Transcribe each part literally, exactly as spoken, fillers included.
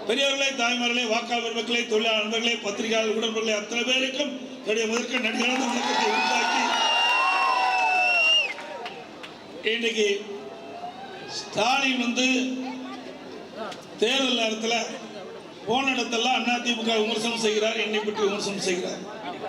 பெரியவர்களே, தாய்மார்களே, வாக்காளர் மக்களே, தொழிலாளர் நண்பர்களே, பத்திரிகையாளர் உடன்பர்களே, அத்தனை பேருக்கும் என்னுடைய முதற்க நடிகரான வணக்கத்தை உண்டாக்கி இன்றைக்கு ஸ்டாலின் வந்து தேர்தல் நேரத்தில் போன இடத்தெல்லாம் அதிமுக விமர்சனம் செய்கிறார், என்னை பற்றி விமர்சனம் செய்கிறார்.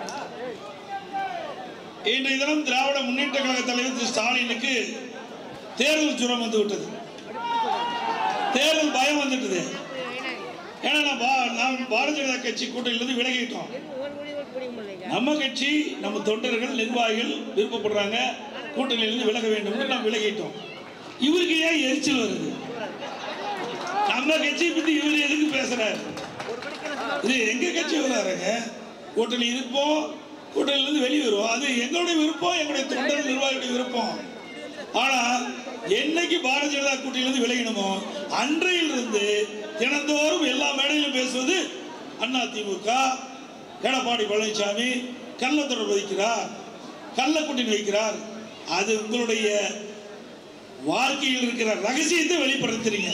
இன்றைய தினம் திராவிட முன்னேற்ற கழக தலைவர் திரு ஸ்டாலினுக்கு தேர்தல் ஜுரம் வந்து விட்டது, தேர்தல் பயம் வந்துட்டது. ஏன்னா நாம் பாரதிய ஜனதா கட்சி கூட்டணியிலிருந்து விலகிட்டோம். நம்ம கட்சி, நம்ம தொண்டர்கள், நிர்வாகிகள் விருப்பப்படுறாங்க கூட்டணியிலிருந்து விலக வேண்டும், நாம் விலகிட்டோம். இவருக்கு ஏன் எரிச்சல் வருது? நம்ம கட்சியை பத்தி இவர் எதுக்கு பேசுறாரு? இது எங்க கட்சி வராருங்க. கூட்டணி இருப்போம், கூட்டணியிலிருந்து வெளியே வருவோம். அது எங்களுடைய விருப்பம், எங்களுடைய தொண்டர்கள் நிர்வாகிகளுடைய விருப்பம். ஆனா என்னைக்கு பாரதிய ஜனதா கூட்டணியிலிருந்து விலகினமோ அன்றையிலிருந்து தினந்தோறும் எல்லா மேடையிலும் பேசுவது அதிமுக, எடப்பாடி பழனிசாமி கள்ளத்தொடர் வைக்கிறார், கள்ளக்கூட்டணி வைக்கிறார். அது உங்களுடைய வாழ்க்கையில் இருக்கிற ரகசியத்தை வெளிப்படுத்துறீங்க.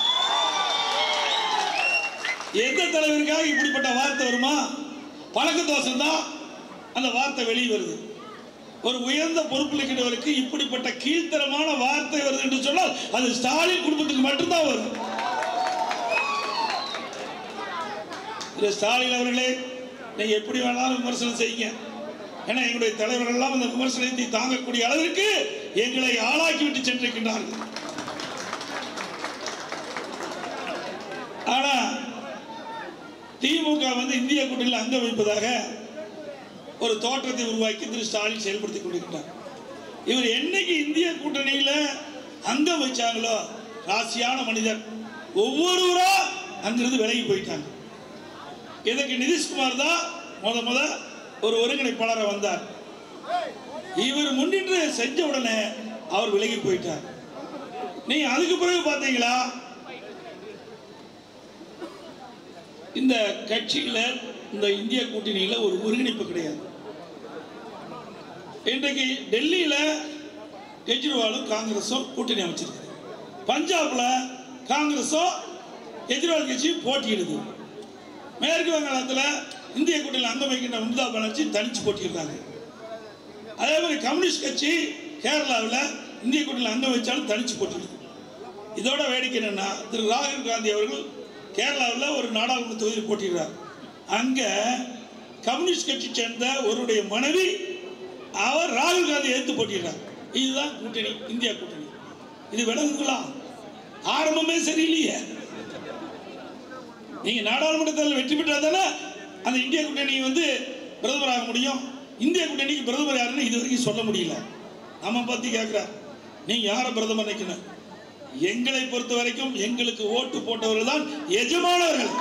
எந்த தலைவருக்காக இப்படிப்பட்ட வார்த்தை வருமா? பழக்க தோஷம் தான் அந்த வார்த்தை வெளியே வருது. ஒரு உயர்ந்த பொறுப்பில் இருக்கிறவருக்கு இப்படிப்பட்ட கீழ்த்தரமான வார்த்தை வருது என்று சொன்னால் அது ஸ்டாலின் குடும்பத்துக்கு மட்டும்தான் வரும். ஸ்டாலின் அவர்களே, நீங்க எப்படி வேணாலும் விமர்சனம் செய்யுங்க. ஏன்னா எங்களுடைய தலைவர்கள் எல்லாம் அந்த விமர்சனத்தை தாங்கக்கூடிய அளவிற்கு எங்களை ஆளாக்கி விட்டு சென்றிருக்கின்றார்கள். ஆனா திமுக வந்து இந்திய கூட்டணியில் அங்க வைப்பதாக ஒரு தோற்றத்தை உருவாக்கி திரு ஸ்டாலின் செயல்படுத்திக் கொண்டிருக்கிறார். இவர் என்னைக்கு இந்திய கூட்டணியில அங்கம் வச்சாங்களோ ராசியான மனிதர் ஒவ்வொருவரா அங்கிருந்து விலகி போயிட்டாங்க. இதற்கு நிதிஷ்குமார் தான் முத முத ஒரு ஒருங்கிணைப்பாளரை வந்தார். இவர் முன்னின்று செஞ்ச உடனே அவர் விலகி போயிட்டார். நீங்க அதுக்கு பிறகு பார்த்தீங்களா, இந்த கட்சியில இந்த இந்திய கூட்டணியில ஒரு ஒருங்கிணைப்பு கிடையாது. இன்றைக்கு டெல்லியில கெஜ்ரிவாலும் காங்கிரஸும் கூட்டணி அமைச்சிருக்கு. பஞ்சாப்ல காங்கிரஸும் கெஜ்ரிவால் கட்சியும் போட்டியிடுது. மேற்கு வங்காளத்தில் இந்திய கூட்டணியில் அங்கம் வைக்கின்ற மம்தா பானர்ஜி தனிச்சு போட்டியிருக்காங்க. அதே மாதிரி கம்யூனிஸ்ட் கட்சி கேரளாவில் இந்திய கூட்டணியில் அங்கம் வச்சாலும் தனிச்சு போட்டியிடுது. இதோட வேடிக்கை என்னன்னா, திரு ராகுல் காந்தி அவர்கள் கேரளாவில் ஒரு நாடாளுமன்ற தொகுதியில் போட்டியிடுறார். அங்க கம்யூனிஸ்ட் கட்சி சேர்ந்த ஒருடைய மனைவி அவர் ராகுல் காந்தி எடுத்து போட்டிடுறார். இதுதான் கூட்டணி, இந்தியா கூட்டணி. இது விலங்குகளா? ஆரம்பமே சரியில்லையே. நீங்க நாடாளுமன்றத்தில் வெற்றி பெற்றால் தானே அந்த இந்திய கூட்டணி வந்து பிரதமராக முடியும். இந்திய கூட்டணிக்கு பிரதமர் யாருன்னு இது வரைக்கும் சொல்ல முடியல. நம்ம பத்தி கேட்கிறார், நீங்க யார பிரதமர் நினைக்கணும்? எங்களை பொறுத்த வரைக்கும் எங்களுக்கு ஓட்டு போட்டவர்கள் தான் எஜமானவர்கள்.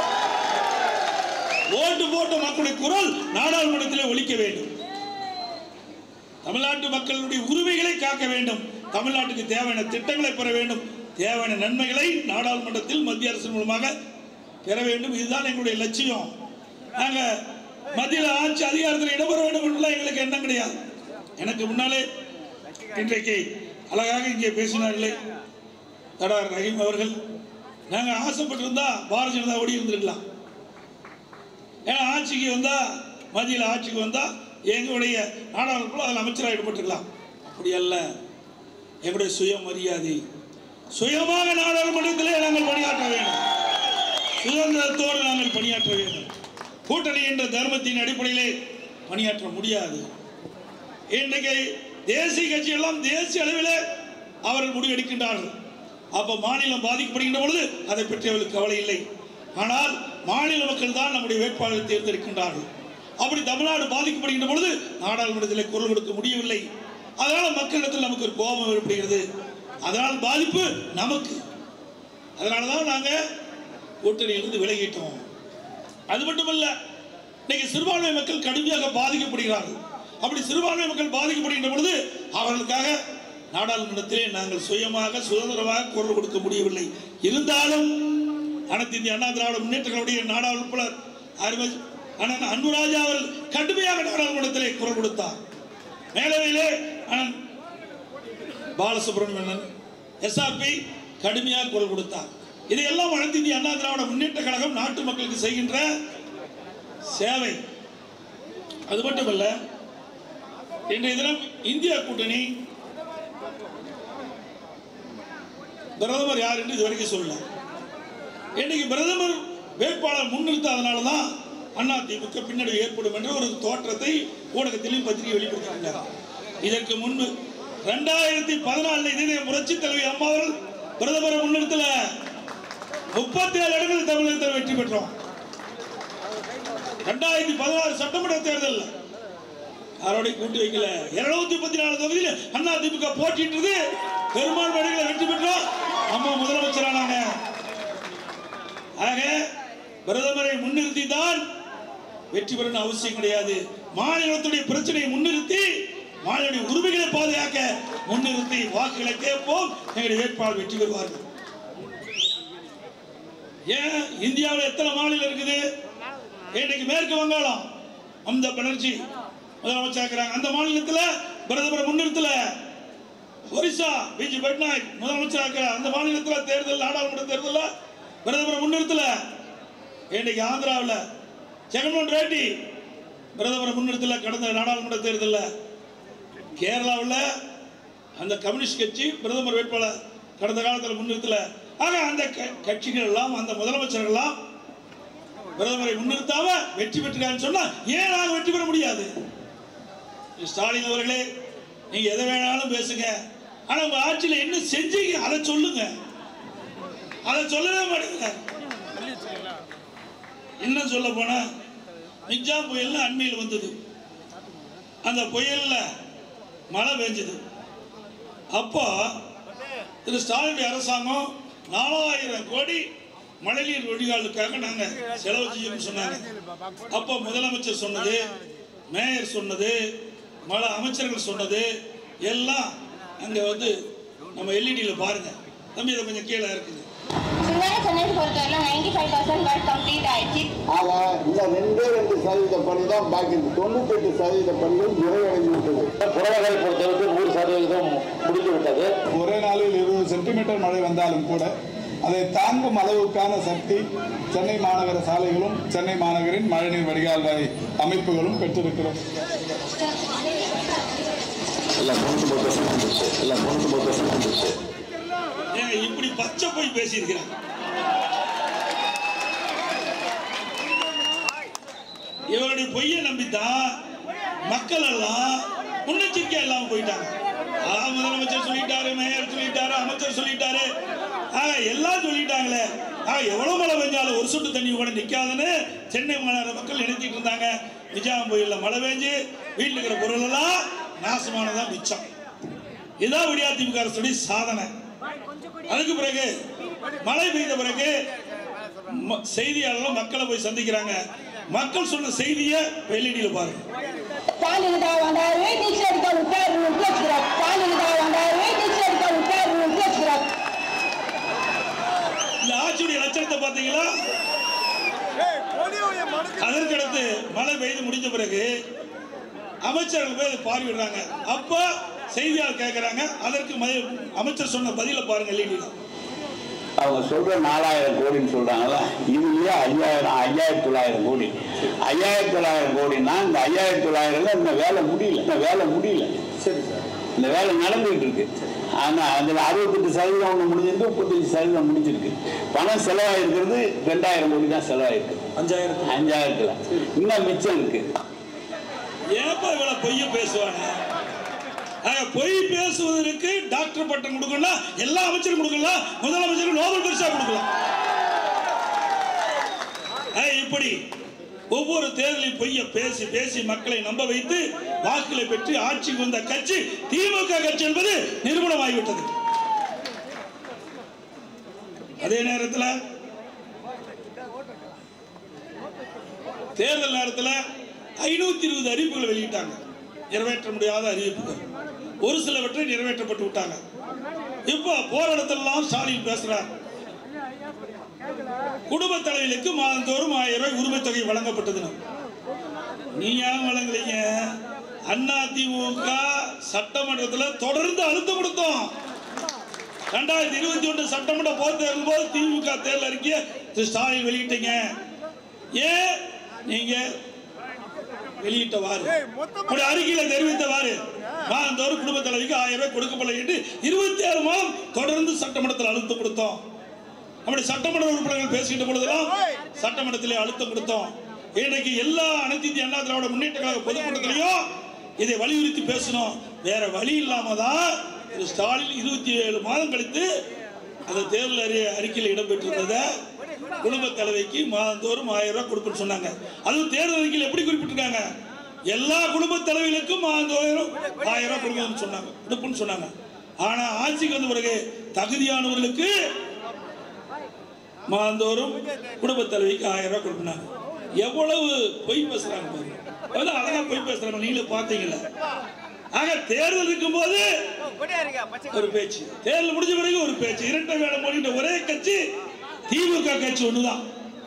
ஓட்டு போட்ட மக்களுடைய குரல் நாடாளுமன்றத்தில் ஒலிக்க வேண்டும். தமிழ்நாட்டு மக்களுடைய உரிமைகளை காக்க வேண்டும். தமிழ்நாட்டுக்கு தேவையான திட்டங்களை பெற வேண்டும். தேவையான நன்மைகளை நாடாளுமன்றத்தில் மத்திய அரசு மூலமாக பெற வேண்டும். இதுதான் எங்களுடைய லட்சியம். நாங்க மத்தியில் ஆட்சி அதிகாரத்தில் இடம்பெற வேண்டும் என்றுலாம் எங்களுக்கு எண்ணம் கிடையாது. எனக்கு முன்னாலே இன்றைக்கு அழகாக இங்கே பேசினார்களே தடார் ரஹீம் அவர்கள், நாங்கள் ஆசைப்பட்டிருந்தா பாரதிய ஜனதா ஓடி இருந்திருக்கலாம். ஏன்னா ஆட்சிக்கு வந்தா, மத்தியில் ஆட்சிக்கு வந்தா எங்களுடைய நாடாளுமன்றத்தில் அதில் அமைச்சராக ஈடுபட்டுருக்கலாம். அப்படி அல்ல. எங்களுடைய சுயமரியாதை, சுயமாக நாடாளுமன்றத்திலே நாங்கள் பணியாற்ற வேண்டும். சுதந்திரத்தோடு நாங்கள் பணியாற்ற வேண்டும். கூட்டணி என்ற தர்மத்தின் அடிப்படையிலே பணியாற்ற முடியாது. இன்றைக்கு தேசிய கட்சி எல்லாம் தேசிய அளவிலே அவர்கள் முடிவெடுக்கின்றார்கள். அப்ப மாநிலம் பாதிக்கப்படுகின்ற பொழுது அதை பற்றி அவர்களுக்கு கவலை இல்லை. ஆனால் மாநில மக்கள் தான் நம்முடைய வேட்பாளரை தேர்ந்தெடுக்கின்றார்கள். அப்படி தமிழ்நாடு பாதிக்கப்படுகின்ற பொழுது நாடாளுமன்றத்தில் குரல் கொடுக்க முடியவில்லை. அதனால மக்களிடத்தில் நமக்கு ஒரு கோபம் ஏற்படுகிறது. அதனால் பாதிப்பு நமக்கு. அதனாலதான் நாங்க கூட்டணியிலிருந்து விலகிட்டோம். அது மட்டுமல்ல, இன்னைக்கு சிறுபான்மை மக்கள் கடுமையாக பாதிக்கப்படுகிறார்கள். அப்படி சிறுபான்மை மக்கள் பாதிக்கப்படுகின்ற பொழுது அவர்களுக்காக நாடாளுமன்றத்திலே நாங்கள் சுயமாக சுதந்திரமாக குரல் கொடுக்க முடியவில்லை. இருந்தாலும் அனைத்து இந்திய அண்ணா திராவிட முன்னேற்ற கழகத்துடைய நாடாளுமன்ற அண்ணன் அன்புராஜா அவர்கள் கடுமையாக நாடாளுமன்றத்திலே குரல் கொடுத்தார். மேலவையிலே அண்ணன் பாலசுப்ரமணியன் எஸ்ஆர்பி கடுமையாக குரல் கொடுத்தார். இதையெல்லாம் அனைத்து இந்திய அண்ணா திராவிட முன்னேற்ற கழகம் நாட்டு மக்களுக்கு செய்கின்ற சேவை. அது மட்டுமல்ல, இன்றைய தினம் இந்திய கூட்டணி பிரதமர் யார் என்று இதுவரைக்கும் சொல்லல. இன்னைக்கு பிரதமர் வேட்பாளர் முன்னிறுத்தாதனால தான் அதிமுக பின்னடைவு ஏற்படும் என்ற ஒரு தோற்றத்தை ஊடகத்திலும் பத்திரிகை வெளிப்படுத்தினார். இதற்கு முன்பு இரண்டாயிரத்தி பதினாலு இதே புரட்சி தலைவி அம்மா அவர்கள் பிரதமரை முன்னிறுத்தல முப்பத்தி ஏழு இடங்களில் தமிழகத்தில் வெற்றி பெற்றோம். இரண்டாயிரத்தி பதினாறு சட்டமன்ற தேர்தல் யாரோட கூட்டி வைக்கல. இருநூத்தி முப்பத்தி நாலு தொகுதியில் அதிமுக போட்டிட்டு பெரும்பான்மை இடங்களில் வெற்றி பெற்றோம். அம்மா முதலமைச்சரானாங்க. ஆக பிரதமரை முன்னிறுத்தி தான் வெற்றி பெறணும் அவசியம் கிடையாது. மாநிலத்துடைய பிரச்சனையை முன்னிறுத்தி மாநில உரிமைகளை பாதுகாக்க முன்னிறுத்தி வாக்குகளை கேட்போம். எங்களுடைய வேட்பாளர் வெற்றி பெறுவார்கள். ஏன் இந்தியாவில் எத்தனை மாநிலம் இருக்குது? இன்னைக்கு மேற்கு வங்காளம் மம்தா பானர்ஜி முதலமைச்சர் இருக்கிறாங்க. அந்த மாநிலத்தில் பிரதமரை முன்னிறுத்தல. ஒரிசா பிஜி பட்நாயக் முதலமைச்சர் இருக்கிறார். அந்த மாநிலத்தில் தேர்தல் நாடாளுமன்ற தேர்தலில் பிரதமரை முன்னிறுத்தல. இன்னைக்கு ஆந்திராவில் ஜெகன்மோகன் ரெட்டி பிரதமரை முன்னிறுத்தல. கடந்த நாடாளுமன்ற தேர்தலில் கேரளாவில் அந்த கம்யூனிஸ்ட் கட்சி பிரதமர் வேட்பாளர் கடந்த காலத்தில் முன்னிறுத்தல. ஆக அந்த கட்சிகள் எல்லாம் அந்த முதலமைச்சர்கள் எல்லாம் பிரதமரை முன்னிறுத்தாம வெற்றி பெற்றுக்கான்னு சொன்னா ஏன் நாங்கள் வெற்றி பெற முடியாது? ஸ்டாலின் அவர்களே, நீங்க எதை வேணாலும் பேசுங்க, ஆனா உங்க ஆட்சியில் என்ன செஞ்சீங்க அதை சொல்லுங்க. அதை சொல்லவே மாட்டேங்க. இன்னும் சொல்ல போனா மிக்ஜா புயல் அண்மையில் வந்தது. அந்த புயல்ல மழை பெஞ்சது. அப்போ திரு ஸ்டாலின் அரசாங்கம் நாலாயிரம் கோடி மழைநீர் வடிகாலுக்காக நாங்கள் செலவு செய்யணும்னு சொன்னாங்க. அப்போ முதலமைச்சர் சொன்னது, மேயர் சொன்னது, மழை அமைச்சர்கள் சொன்னது எல்லாம் அங்கே வந்து நம்ம எல்இடியில் பாருங்க. தம்பி இதை கொஞ்சம் கீழே இருக்குது. சதவீத பணி தான் பாக்கி. தொண்ணூத்தி எட்டு சதவீத பணிகள் நிறைவடைந்து விட்டது. புறநகரை பொறுத்தவரைக்கும் நூறு சதவீதம் முடிந்து விட்டது. ஒரே நாளில் இருபது சென்டிமீட்டர் மழை வந்தாலும் கூட அதை தாங்கும் அளவுக்கான சக்தி சென்னை மாநகர சாலைகளும் சென்னை மாநகரின் மழைநீர் வடிகால் அமைப்புகளும் பெற்றிருக்கிறோம். இப்படி பச்சை போய் பேசியிருக்கிறாங்க. இவருடைய பொய்யை நம்பித்தான் மக்கள் எல்லாம் முன்னெச்சரிக்கை இல்லாம போயிட்டாங்க. முதலமைச்சர் சொல்லிட்டாரு, மேயர் சொல்லிட்டாரு, அமைச்சர் சொல்லிட்டாரு, எல்லாம் சொல்லிட்டாங்களே. எவ்வளவு மழை பெஞ்சாலும் ஒரு சொட்டு தண்ணி கூட நிக்காதுன்னு சென்னை மாநகர மக்கள் நினைச்சிட்டு இருந்தாங்க. நிஜாம் புயல்ல மழை பெஞ்சு வீட்டில் இருக்கிற பொருள் எல்லாம் நாசமானதான் மிச்சம். இதான் விடியாதிமுக அரசுடைய சாதனை. அதுக்கு பிறகு மழை பெய்த பிறகு செய்தியாளர்கள் மக்களை போய் சந்திக்கிறாங்க. மக்கள் சொன்ன செய்தியை எல்இடியில் பாருங்க. இந்த ஆட்சியுடைய லட்சணத்தை பார்த்தீங்களா? அதற்கடுத்து மழை பெய்து முடிஞ்ச பிறகு அமைச்சர்கள் போய் பார்வையிடுறாங்க. அப்ப செய்தியாளர் கேட்கிறாங்க. அதற்கு அமைச்சர் சொன்ன பதில பாருங்க எல்இடியில். அவங்க சொல்ற நாலாயிரம் கோடின்னு சொல்றாங்களா, இதுலயே ஐயாயிரம் ஐயாயிரத்தி தொள்ளாயிரம் கோடி ஐயாயிரத்தி தொள்ளாயிரம் கோடினா இந்த ஐயாயிரத்தி தொள்ளாயிரம்ல இந்த வேலை முடியல. இந்த வேலை முடியல சரி சார், இந்த வேலை நடந்துகிட்டு இருக்கு. ஆனா அதுல அறுபத்தெட்டு சதவீதம் ஒண்ணு முடிஞ்சிருக்கு, முப்பத்தஞ்சு சதவீதம் முடிஞ்சிருக்கு. பணம் செலவாயிருக்கிறது ரெண்டாயிரம் கோடி தான் செலவாயிருக்கு. அஞ்சாயிரம் அஞ்சாயிரத்துல இன்னும் மிச்சம் இருக்கு. ஏப்பா இவ்வளவு பொய்ய பேசுவாங்க? பொய் பேசுவதற்கு டாக்டர் பட்டம் கொடுக்கலாம், எல்லா அமைச்சரும் கொடுக்கலாம், முதலமைச்சருக்கு நோபல் பரிசா கொடுக்கலாம். இப்படி ஒவ்வொரு தேர்தலையும் பொய்ய பேசி பேசி மக்களை நம்ப வைத்து வாக்குகளை பெற்று ஆட்சிக்கு வந்த கட்சி திமுக கட்சி என்பது நிரூபணமாகிவிட்டது. அதே நேரத்தில் தேர்தல் நேரத்தில் ஐநூத்தி இருபது அறிவிப்புகளை வெளியிட்டாங்க. நிறைவேற்ற முடியாத அறிவிப்புகள் ஒரு சிலவற்றை நிறைவேற்றப்பட்டு விட்டாங்க. இப்ப போற இடத்தெல்லாம் ஸ்டாலின் பேசுறார். குடும்ப தலைவிகளுக்கு மாதந்தோறும் ஆயிரம் ரூபாய் உரிமை தொகை வழங்கப்பட்டது. நீ ஏன் வழங்கலீங்க? அதிமுக சட்டமன்றத்தில் தொடர்ந்து அழுத்தம் கொடுத்தோம். ரெண்டாயிரத்தி இருபத்தி ஒன்று சட்டமன்ற பொது தேர்தல் போது திமுக தேர்தல் அறிக்கையை திரு ஸ்டாலின் வெளியிட்டீங்க. ஏன் நீங்க வெளியிட்டவாறு அறிக்கையில தெரிவித்தவாறு மாதந்தோறும் குடும்ப தலைவிக்கு ஆயிரம் ரூபாய் கொடுக்கப்படலை என்று இருபத்தி ஆறு மாதம் தொடர்ந்து சட்டமன்றத்தில் அழுத்தம் கொடுத்தோம். நம்முடைய சட்டமன்ற உறுப்பினர்கள் பேசுகின்ற பொழுதெல்லாம் சட்டமன்றத்திலே அழுத்தம் கொடுத்தோம். இன்றைக்கு எல்லா அனைத்து இந்திய அண்ணா திராவிட முன்னேற்ற கழக பொதுக்கூட்டத்திலையும் இதை வலியுறுத்தி பேசணும். வேற வழி இல்லாம தான் திரு ஸ்டாலின் இருபத்தி ஏழு மாதம் கழித்து அந்த தேர்தல் அறி அறிக்கையில் இடம்பெற்றிருந்ததை குடும்ப தலைவிக்கு மாதந்தோறும் ஆயிரம் ரூபாய் கொடுப்புன்னு சொன்னாங்க. அதுவும் தேர்தல் அறிக்கையில் எப்படி குறிப்பிட்டிருக்காங்க? எல்லா குடும்ப தலைவிகளுக்கும் மாதந்தோறும் ஆயிரம் ரூபாய் கொடுக்கணும்னு சொன்னாங்க, கொடுப்புன்னு சொன்னாங்க. ஆனா ஆட்சிக்கு வந்த பிறகு தகுதியானவர்களுக்கு மாதந்தோறும் குடும்ப தலைவிக்கு ஆயிரம் ரூபாய் கொடுப்பினாங்க. எவ்வளவு பொய் பேசுறாங்க பாருங்க. அழகா பொய் பேசுறாங்க, நீங்களே பார்த்தீங்களா? ஆக தேர்தல் இருக்கும் போது ஒரு பேச்சு, தேர்தல் முடிஞ்ச பிறகு ஒரு பேச்சு, இரட்டை வேடம் போடுகின்ற ஒரே கட்சி திமுக கட்சி ஒண்ணுதான்.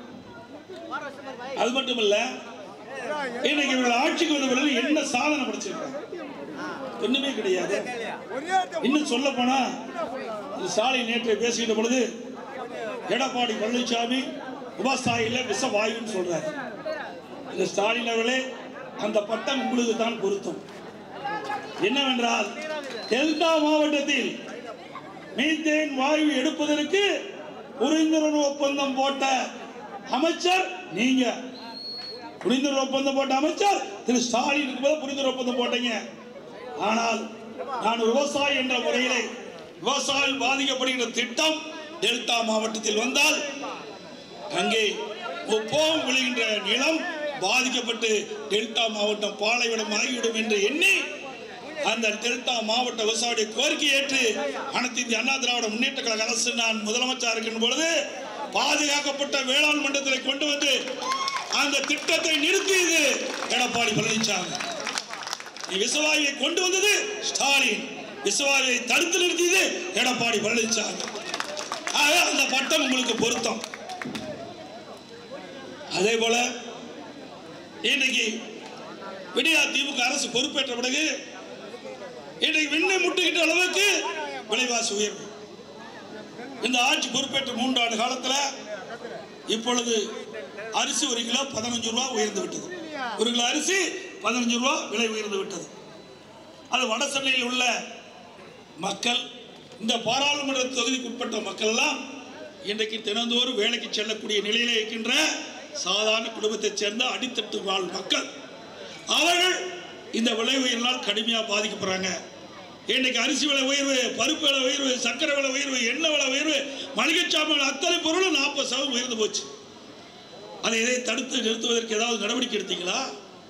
அது மட்டும் இல்ல, இன்னைக்கு இவர்கள் ஆட்சிக்கு வந்த பிறகு என்ன சாதனை படைச்சிருக்காங்க? ஒண்ணுமே கிடையாது. இன்னும் சொல்ல போனா ஸ்டாலின் நேற்று பேசுகின்ற பொழுது எடப்பாடி பழனிசாமி விவசாயில விஷ வாயுன்னு சொல்றாரு. இந்த ஸ்டாலின் அவர்களே, அந்த பட்டம் உங்களுக்கு தான் பொருத்தம். என்னவென்றால் டெல்டா மாவட்டத்தில் மீத்தேன் வாயு எடுப்பதற்கு புரிந்துணர்வு ஒப்பந்தம் போட்ட அமைச்சர் நீங்க. புரிந்துணர்வு ஒப்பந்தம் போட்ட அமைச்சர் திரு ஸ்டாலின் புரிந்துணர்வு ஒப்பந்தம் போட்டீங்க. ஆனால் நான் விவசாயி என்ற முறையிலே விவசாயம் பாதிக்கப்படுகின்ற திட்டம் டெல்டா மாவட்டத்தில் வந்தால் அங்கே முப்போகம் விளைகின்ற நிலம் பாதிக்கப்பட்டு டெல்டா மாவட்டம் பாலைவனம் ஆகிவிடும் என்று எண்ணி அந்த டெல்டா மாவட்ட விவசாயிய கோரிக்கை ஏற்று அனைத்து இந்திய அண்ணா திராவிட முன்னேற்ற கழக அரசு நான் முதலமைச்சர் இருக்கின்ற பொழுது பாதுகாக்கப்பட்ட வேளாண் மண்டலத்தில் கொண்டு வந்து அந்த திட்டத்தை நிறுத்தியது எடப்பாடி பழனிசாமி. விவசாயியை கொண்டு வந்தது ஸ்டாலின், விவசாயியை தடுத்து நிறுத்தியது எடப்பாடி பழனிசாமி. ஆக அந்த பட்டம் உங்களுக்கு பொருத்தம். அதே போல இன்னைக்கு விடியா திமுக அரசு பொறுப்பேற்ற பிறகு இன்றைக்கு விண்ணை முட்டுகின்ற அளவுக்கு விலைவாசி உயர்வு. இந்த ஆட்சி பொறுப்பேற்ற மூன்றாண்டு காலத்தில் இப்பொழுது அரிசி ஒரு கிலோ பதினஞ்சு ரூபா உயர்ந்து விட்டது. ஒரு கிலோ அரிசி பதினஞ்சு ரூபா விலை உயர்ந்து விட்டது. அது வட சென்னையில் உள்ள மக்கள், இந்த பாராளுமன்ற தொகுதிக்கு உட்பட்ட மக்கள் எல்லாம் இன்றைக்கு தினந்தோறும் வேலைக்கு செல்லக்கூடிய நிலையிலே இருக்கின்ற சாதாரண குடும்பத்தைச் சேர்ந்த அடித்தட்டு வாழ் மக்கள், அவர்கள் இந்த விலை உயர்வால் கடுமையாக பாதிக்கப்படுறாங்க. இன்றைக்கு அரிசி விலை உயர்வு, பருப்பு விலை உயர்வு, சர்க்கரை விலை உயர்வு, எண்ணெய் விலை உயர்வு, மளிகை சாமான் அத்தனை பொருளும் நாற்பது சதவீதம் உயர்ந்து போச்சு. அதை இதை தடுத்து நிறுத்துவதற்கு ஏதாவது நடவடிக்கை எடுத்தீங்களா?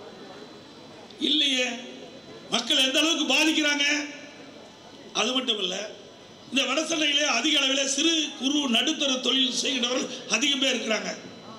இல்லையே. மக்கள் எந்த அளவுக்கு பாதிக்கிறாங்க? அது மட்டும் இல்லை, இந்த வட சென்னையிலே அதிக அளவில் சிறு குறு நடுத்தர தொழில் செய்கின்றவர்கள் அதிகம் பேர் இருக்கிறாங்க.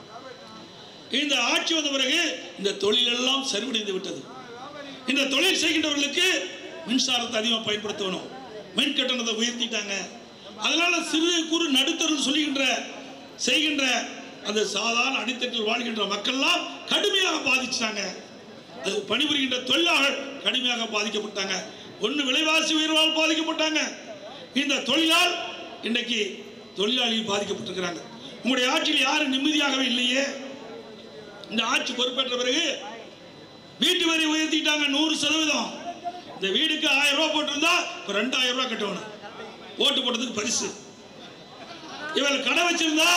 இந்த ஆட்சி வந்த பிறகு இந்த தொழில் எல்லாம் சரிவடைந்து விட்டது. இந்த தொழில் செய்கின்றவர்களுக்கு மின்சாரத்தை அதிகமாக பயன்படுத்தணும், மின் கட்டணத்தை உயர்த்திட்டாங்க. அதனால சிறு குறு நடுத்தர சொல்லுகின்ற செய்கின்ற அந்த சாதாரண அடித்தட்டில் வாழ்கின்ற மக்கள்லாம் கடுமையாக பாதிச்சாங்க. அது பணிபுரிகின்ற தொழிலாளர்கள் கடுமையாக பாதிக்கப்பட்டாங்க. ஒன்று விலைவாசி உயர்வால் பாதிக்கப்பட்டாங்க. இந்த தொழிலால் இன்றைக்கு தொழிலாளிகள் பாதிக்கப்பட்டிருக்கிறாங்க. உங்களுடைய ஆட்சியில் யாரும் நிம்மதியாகவே இல்லையே. இந்த ஆட்சி பொறுப்பேற்ற பிறகு வீட்டு வரி உயர்த்திட்டாங்க நூறு சதவீதம். இந்த வீடுக்கு ஆயிரம் ரூபாய் போட்டிருந்தா இப்போ ரெண்டாயிரம் ரூபாய் கட்டணும், ஓட்டு போட்டதுக்கு பரிசு. இவர்கள் கடை வச்சிருந்தா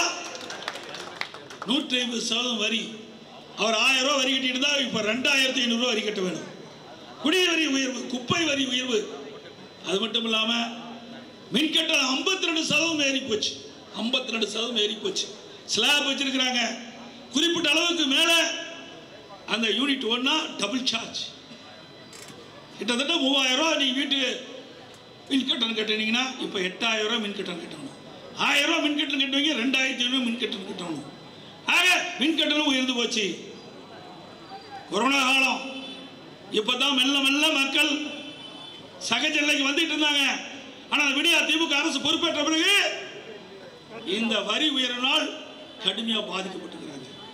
நூற்றி ஐம்பது சதவீதம் வரி. அவர் ஆயிரம் ரூபாய் வரி கட்டிட்டு இருந்தா இப்போ ரெண்டாயிரத்தி ஐநூறு ரூபாய் வரி கட்ட வேணும். குடிய வரி உயர்வு, குப்பை வரி உயர்வு. அது மட்டும் இல்லாமல் மின்கட்டணம் ஐம்பத்தி ரெண்டு சதவீதம் ஏறி போச்சு. ஐம்பத்தி ரெண்டு சதவீதம் ஏறி போச்சு. ஸ்லாப் வச்சிருக்கிறாங்க. குறிப்பிட்ட அளவுக்கு மேலே அந்த யூனிட் ஒன்னா டபுள் சார்ஜ். கிட்டத்தட்ட மூவாயிரம் ரூபாய் நீங்கள் வீட்டுக்கு மின் கட்டணம் கட்டினீங்கன்னா இப்போ எட்டாயிரம் ரூபாய் மின் கட்டணம் கட்டணும். ஆயிரம் ரூபாய் மின் கட்டணம் கட்டுவீங்க, ரெண்டாயிரத்தி ஐநூறு மின் கட்டணம் கட்டணும். ஆக மின் கட்டணம் உயர்ந்து போச்சு. கொரோனா காலம் இப்பதான் மெல்ல மெல்ல மக்கள் சகஜ நிலைக்கு வந்துட்டு இருந்தாங்க. ஆனால் விடியா திமுக அரசு பொறுப்பேற்ற பிறகு இந்த வரி உயர்வினால் கடுமையாக பாதிக்கப்பட்டிருக்கிறாங்க.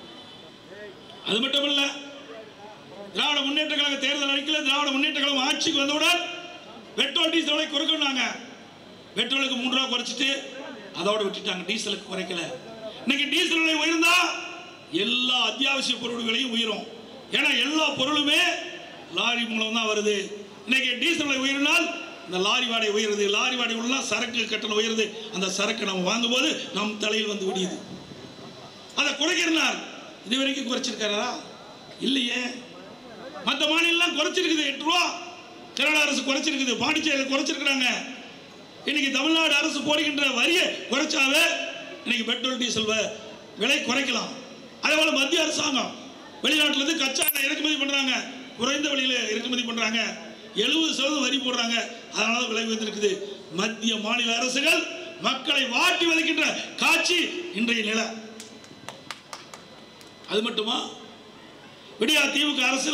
அது மட்டும் இல்ல, திராவிட முன்னேற்ற கழக தேர்தல் அறிக்கையில் திராவிட முன்னேற்ற கழகம் ஆட்சிக்கு வந்தவுடன் பெட்ரோல் டீசல் விலை குறைக்கணும்னாங்க. பெட்ரோலுக்கு மூன்று ரூபா குறைச்சிட்டு அதோட விட்டுட்டாங்க, டீசலுக்கு குறைக்கல. இன்னைக்கு டீசல் விலை உயர்ந்தா எல்லா அத்தியாவசிய பொருட்களையும் உயரும். ஏன்னா எல்லா பொருளுமே லாரி மூலம் தான் வருது. இன்னைக்கு டீசல் விலை உயர்னால் இந்த லாரி வாடகை உயருது, லாரி வாடகை உள்ள சரக்கு கட்டணம் உயருது. அந்த சரக்கு நம்ம வாங்கும்போது நம் தலையில் வந்து விடியுது. அதை குறைக்கிறனார் இது வரைக்கும் குறைச்சிருக்காரா? இல்லையே. மற்ற மாநிலம் குறைச்சிருக்குது, எட்டு ரூபா கேரளா அரசு குறைச்சிருக்குது, பாண்டிச்சேரியில் குறைச்சிருக்கிறாங்க. இன்னைக்கு தமிழ்நாடு அரசு போடுகின்ற வரியை குறைச்சாவே இன்னைக்கு பெட்ரோல் டீசல் விலை குறைக்கலாம். அதே போல மத்திய அரசாங்கம் வெளிநாட்டிலிருந்து கச்சா எண்ணெய் இறக்குமதி பண்றாங்க, குறைந்த விலையில இறக்குமதி பண்றாங்க, எழுபது சதவீதம் வரி போடுறாங்க. அதனால விலை உயர்ந்திருக்குது. மத்திய மாநில அரசுகள் மக்களை வாட்டி வதைக்கின்ற காட்சி இன்றைய நிலை. அது மட்டுமா, விடியா திமுக அரசுல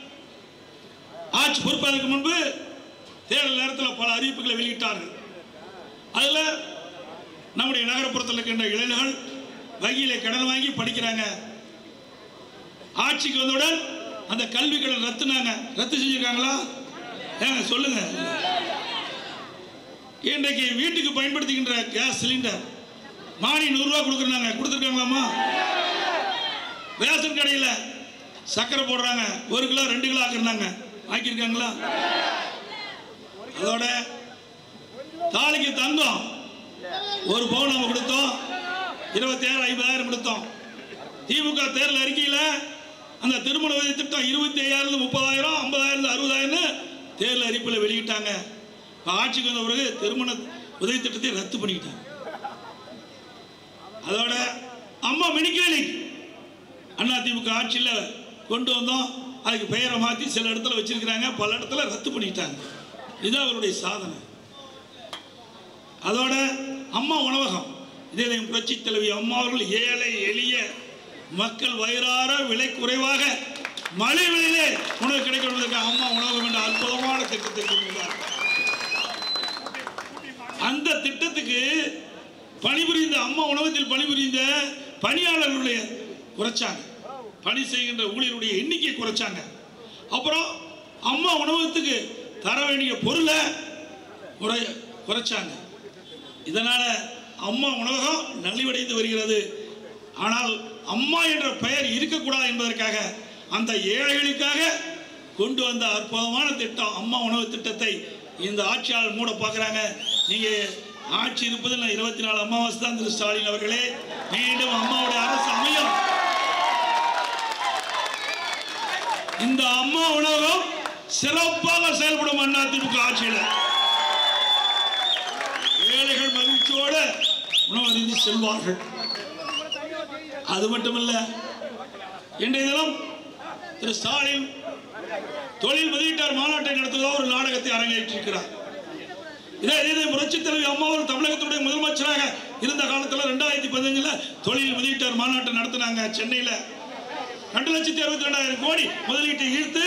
ஆட்சி பொறுப்பதற்கு முன்பு தேர்தல் நேரத்தில் பல அறிவிப்புகளை வெளியிட்டார்கள். அதுல நம்முடைய நகரப்புறத்தில் இருக்கின்ற இளைஞர்கள் வங்கியில கடன் வாங்கி படிக்கிறாங்க. ஆட்சிக்கு வந்தவுடன் அந்த கல்வி கடன் ரத்துனாங்க. ரத்து செஞ்சிருக்காங்களா? ஏங்க சொல்லுங்க. இன்றைக்கு வீட்டுக்கு பயன்படுத்துகின்ற கேஸ் சிலிண்டர் மானி நூறு ரூபாய் கொடுக்குறாங்க, கொடுத்துருக்காங்களாமா? ரேஷன் கடையில் சக்கரை போடுறாங்க, ஒரு கிலோ ரெண்டு கிலோ ஆக்குறாங்க, ஆக்கியிருக்காங்களா? அதோட தாலிக்கு தங்கம் ஒரு பவுன் நம்ம கொடுத்தோம், இருபத்தி ஏழு ஐம்பதாயிரம் கொடுத்தோம். திமுக தேர்தல் அறிக்கையில் அந்த திருமண உதவி திட்டம் இருபத்தி ஐயாயிரம் முப்பதாயிரம் ஐம்பதாயிரம் அறுபதாயிரம் தேர்தல் அறிக்கையில் வெளியிட்டாங்க. ஆட்சிக்கு வந்த பிறகு திருமண உதவி திட்டத்தை ரத்து பண்ணிக்கிட்டாங்க. அதோட அம்மா மினி கிளினிக் அண்ணா திமுக ஆட்சியில் கொண்டு வந்தோம், அதுக்கு பெயரை மாற்றி சில இடத்துல வச்சிருக்கிறாங்க, பல இடத்துல ரத்து பண்ணிட்டாங்க. இது அவருடைய சாதனை. அதோட அம்மா உணவகம், இதே புரட்சி தலைவி அம்மா அவர்கள் ஏழை எளிய மக்கள் வயிறார விலை குறைவாக மலை விலையிலே உணவு கிடைக்கிறதுக்கு அம்மா உணவகம் என்ற அற்புதமான திட்டத்தை கொண்டுள்ளார். அந்த திட்டத்துக்கு பணிபுரிந்த அம்மா உணவகத்தில் பணிபுரிந்த பணியாளர்களுடைய குறைச்சாங்க, பணி செய்கின்ற ஊழியருடைய எண்ணிக்கையை குறைச்சாங்க. அப்புறம் அம்மா உணவகத்துக்கு தர வேண்டிய பொருளை குறை குறைச்சாங்க. இதனால அம்மா உணவகம் நலிவடைந்து வருகிறது. ஆனால் அம்மா என்ற பெயர் இருக்கக்கூடாது என்பதற்காக அந்த ஏழைகளுக்காக கொண்டு வந்த அற்புதமான திட்டம் அம்மா உணவு திட்டத்தை இந்த ஆட்சியாளர் மூட பார்க்குறாங்க. நீங்க ஆட்சி இருப்பதில் இருபத்தி நாலு அமாவாசை தான் திரு ஸ்டாலின் அவர்களே. மீண்டும் அம்மாவுடைய அரசு அமையும். இந்த அம்மா உணவகம் சிறப்பாக செயல்படும் அண்ணா திமுக ஆட்சியில். ஏழைகள் மகிழ்ச்சியோடு உணவு அருந்தி செல்வார்கள். அது மட்டுமல்ல, இன்றைய தினம் திரு ஸ்டாலின் தொழில் முதலீட்டாளர் மாநாட்டை நடத்துவதாக ஒரு நாடகத்தை அரங்கேற்றிருக்கிறார். இதே இதே புரட்சி தலைவி அம்மா அவர்கள் தமிழகத்துடைய முதலமைச்சராக இருந்த காலத்தில் ரெண்டாயிரத்தி பதினஞ்சுல தொழில் முதலீட்டாளர் மாநாட்டை நடத்தினாங்க சென்னையில். ரெண்டு லட்சத்தி அறுபத்தி ரெண்டாயிரம் கோடி முதலீட்டை ஈர்த்து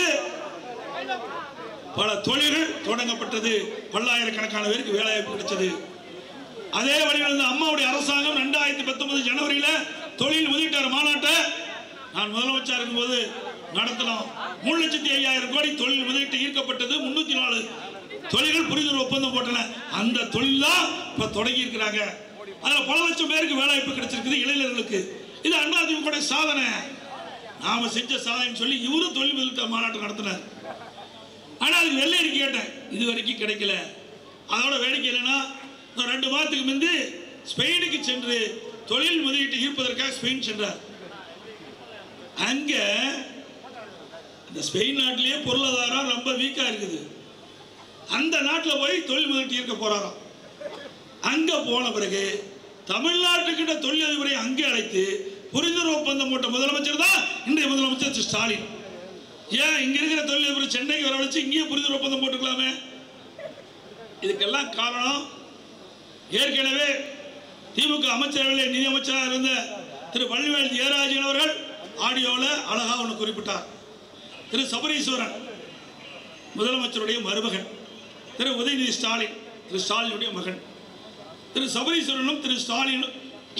பல தொழில்கள் தொடங்கப்பட்டது. பல்லாயிரக்கணக்கான பேருக்கு வேலைவாய்ப்பு கிடைச்சது. அதே வழியில் அம்மாவுடைய அரசாங்கம் ரெண்டாயிரத்தி பத்தொன்பது ஜனவரியில தொழில் முதலீட்டாளர் மாநாட்டை நான் முதலமைச்சர் இருக்கும்போது நடத்தலாம். மூணு லட்சத்தி ஐயாயிரம் கோடி தொழில் முதலீட்டு ஈர்க்கப்பட்டது. முன்னூத்தி நாலு தொழில்கள் புரிந்துணர்வு ஒப்பந்தம் போட்டன. அந்த தொழில் தான் இப்ப தொடங்கி இருக்கிறாங்க. அதுல பல லட்சம் பேருக்கு வேலைவாய்ப்பு கிடைச்சிருக்குது இளைஞர்களுக்கு. இது அண்ணா திமுக சாதனை. நாம செஞ்ச சாதனை சொல்லி இவரும் தொழில் முதலீட்டு மாநாட்டம் நடத்தினார். ஆனா அதுக்கு வெள்ளை அறிக்கை கேட்டேன், இது வரைக்கும் கிடைக்கல. அதோட வேடிக்கை என்னன்னா, ரெண்டு மாதத்துக்கு முந்தி ஸ்பெயினுக்கு சென்று தொழில் முதலீட்டை ஈர்ப்பதற்காக ஸ்பெயின் சென்றார். அங்க இந்த ஸ்பெயின் நாட்டிலேயே பொருளாதாரம் ரொம்ப வீக்கா இருக்குது. அந்த நாட்டில் போய் தொழில் முதலீட்டு ஈர்க்க போறாராம். அங்க போன பிறகு தமிழ்நாட்டுக்கிட்ட தொழிலதிபரை அங்கே அழைத்து புரிந்துணர்வு ஒப்பந்தம் போட்ட முதலமைச்சர் தான் இன்றைய முதலமைச்சர் திரு ஸ்டாலின். ஏன் இங்க இருக்கிற தொழிலதிபர் சென்னைக்கு வரவழைச்சு இங்கேயே புரிந்துணர்வு ஒப்பந்தம் போட்டுக்கலாமே? இதுக்கெல்லாம் காரணம், ஏற்கனவே திமுக அமைச்சரவையில் நிதி அமைச்சராக இருந்த திரு பழனிவேல் ஜெயராஜன் அவர்கள் ஆடியோவில் அழகா ஒன்று குறிப்பிட்டார். திரு சபரீஸ்வரன் முதலமைச்சருடைய மருமகன், திரு உதயநிதி ஸ்டாலின் திரு ஸ்டாலினுடைய மகன். திரு சபரீஸ்வரனும் திரு ஸ்டாலினும்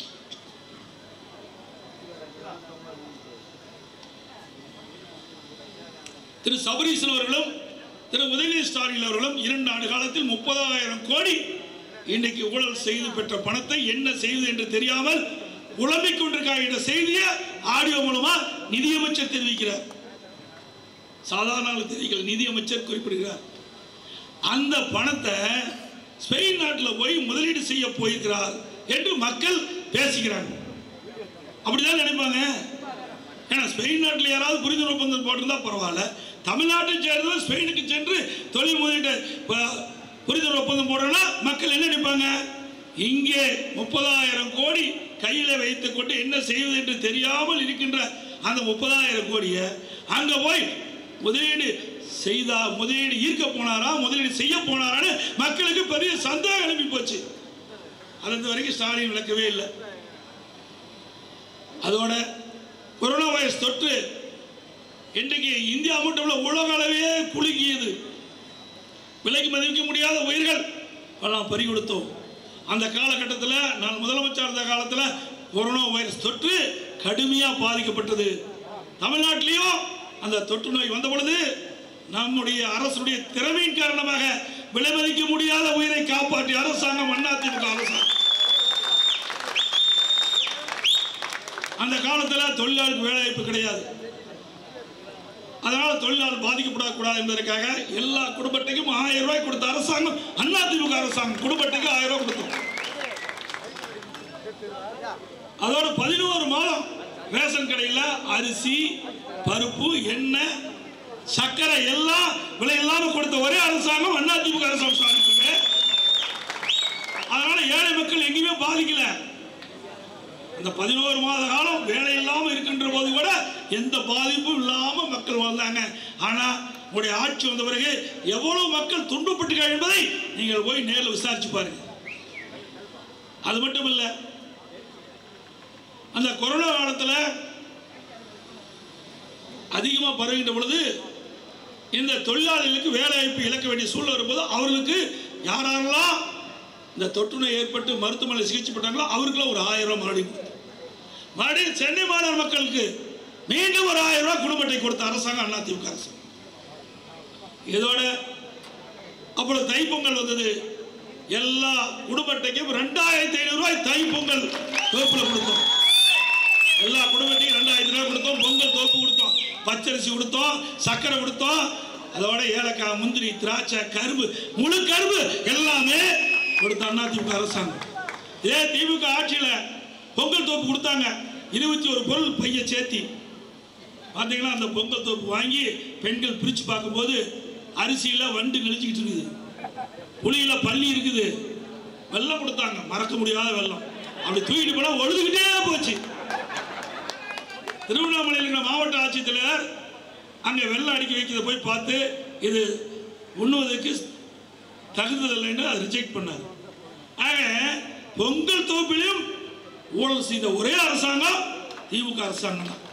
திரு சபரீஸ்வரன் அவர்களும் திரு உதயநிதி ஸ்டாலின் அவர்களும் இரண்டு ஆண்டு காலத்தில் முப்பதாயிரம் கோடி இன்றைக்கு ஊழல் செய்து பெற்ற பணத்தை என்ன செய்வது என்று தெரியாமல் புலம்பிக் கொண்டிருக்கார் என்ற செய்தியை ஆடியோ மூலமா நிதியமைச்சர் தெரிவிக்கிறார். சாதாரண தெரிவிக்கல, நிதியமைச்சர் குறிப்பிடுகிறார். அந்த பணத்தை ஸ்பெயின் நாட்டில் போய் முதலீடு செய்ய போயிருக்கிறார் என்று மக்கள் பேசுகிறாங்க. அப்படிதான் நினைப்பாங்க. ஏன்னா ஸ்பெயின் நாட்டில் யாராவது புரிந்துணர்வு ஒப்பந்தம் போட்டிருந்தா பரவாயில்ல, தமிழ்நாட்டை சேர்ந்தவர் ஸ்பெயினுக்கு சென்று தொழில் முதலீட்டு புரிந்துணர்வு ஒப்பந்தம் போடுறோம்னா மக்கள் என்ன நினைப்பாங்க? இங்கே முப்பதாயிரம் கோடி கையில் வைத்துக் கொண்டு என்ன செய்வது என்று தெரியாமல் இருக்கின்ற அந்த முப்பதாயிரம் கோடியை அங்க போய் முதலீடு செய்தா முதலீடு ஈர்க்க போனாரா முதலீடு செய்ய போனாரான்னு மக்களுக்கு பெரிய சந்தேகம் எழுப்பி போச்சு. அது வரைக்கும் ஸ்டாலின் விளக்கவே இல்லை. அதோட கொரோனா வைரஸ் தொற்று இன்றைக்கு இந்தியா மட்டும் இல்ல உலக அளவே குலுக்கியது. விலைக்கு மதிக்க முடியாத உயிர்கள் எல்லாம் பறி கொடுத்தோம். அந்த காலகட்டத்தில் நான் முதலமைச்சர் இருந்த காலத்தில் கொரோனா வைரஸ் தொற்று கடுமையாக பாதிக்கப்பட்டது. தமிழ்நாட்டிலையும் அந்த தொற்று நோய் வந்த பொழுது நம்முடைய அரசுடைய திறமையின் காரணமாக விலை மதிக்க முடியாத உயிரை காப்பாற்றிய அரசாங்கம் அதிமுக அரசாங்கம். அந்த காலத்தில் தொழிலாளருக்கு வேலைவாய்ப்பு கிடையாது. அதனால தொழிலாளர் பாதிக்கப்படக்கூடாது என்பதற்காக எல்லா குடும்பத்துக்கும் ஆயிரம் ரூபாய் கொடுத்த அரசாங்கம் அதிமுக அரசாங்கம். குடும்பத்துக்கு ஆயிரம் ரூபாய் கொடுத்தோம். அதோட பதினோரு மாதம் ரேஷன் கடையில் அரிசி பருப்பு எண்ணெய் சர்க்கரை எல்லாம் விலை இல்லாம கொடுத்த ஒரே அரசாங்கம் அதிமுக அரசாங்கம். அதனால ஏழை மக்கள் எங்கேயுமே பாதிக்கல. அந்த பதினோரு மாத காலம் வேலை இல்லாம இருக்கின்ற போது கூட எந்த பாதிப்பும் இல்லாம மக்கள் வாழ்ந்தாங்க. ஆனா உங்களுடைய ஆட்சி வந்த பிறகு எவ்வளவு மக்கள் துன்பப்பட்டுகள் என்பதை நீங்கள் போய் நேரில் விசாரிச்சு பாருங்க. அது மட்டும் இல்ல, அந்த கொரோனா காலத்தில் அதிகமாக பரவுகின்ற பொழுது இந்த தொழிலாளர்களுக்கு வேலை வாய்ப்பு இழக்க வேண்டிய சூழ்நிலை வரும்போது அவர்களுக்கு யாரெல்லாம் இந்த தொற்று நோய் ஏற்பட்டு மருத்துவமனை சிகிச்சை பெற்றாங்களோ அவருக்குலாம் ஒரு ஆயிரம் ரூபாய் மறுபடியும் மறுபடியும் சென்னை மாநகர மக்களுக்கு மீண்டும் ஒரு ஆயிரம் ரூபாய் குடும்ப அட்டை கொடுத்த அரசாங்கம் அதிமுக அரசாங்கம். இதோட அப்பொழுது தைப்பொங்கல் வந்தது. எல்லா குடும்ப அட்டைக்கும் ரெண்டாயிரத்தி ஐநூறு ரூபாய் தைப்பொங்கல் தோப்புல கொடுத்தோம். எல்லா குடும்ப அட்டைக்கும் ரெண்டாயிரத்தி ரூபாய் கொடுத்தோம். பொங்கல் தோப்பு கொடுத்தோம், பச்சரிசி கொடுத்தோம், சர்க்கரை கொடுத்தோம். அதோட ஏலக்காய் முந்திரி திராட்சை கரும்பு முழு கரும்பு எல்லாமே கொடுத்த அதிமுக அரசாங்கம். இதே திமுக ஆட்சியில பொங்கல் தோப்பு கொடுத்தாங்க. இருபத்தி ஒரு பொருள் பைய சேர்த்தி பார்த்தீங்கன்னா அந்த பொங்கல் தோப்பு வாங்கி பெண்கள் பிரிச்சு பார்க்கும்போது அரிசியில வண்டு கழிச்சுக்கிட்டு இருக்குது, புளியில பள்ளி இருக்குது. வெள்ளம் கொடுத்தாங்க, மறக்க முடியாத வெள்ளம். அப்படி தூக்கிட்டு போனா ஒழுதுகிட்டே போச்சு. திருவண்ணாமலையில் இருக்கிற மாவட்ட ஆட்சித்தலைவர் அங்கே வெள்ளம் அடிக்க வைக்கிறத போய் பார்த்து இது உண்ணுவதற்கு தகுந்ததில்லைன்னு அதை ரிஜெக்ட் பண்ணார். ஆக பொங்கல் தோப்பிலையும் ஊழல் செய்த ஒரே அரசாங்கம் திமுக அரசாங்கம் தான்.